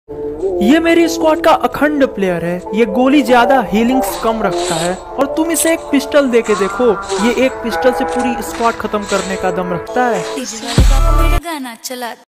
ये मेरी स्क्वाड का अखंड प्लेयर है। ये गोली ज्यादा हीलिंग्स कम रखता है और तुम इसे एक पिस्टल दे के देखो, ये एक पिस्टल से पूरी स्क्वाड खत्म करने का दम रखता है। डीजे वाले बाबू मेरा गाना चला।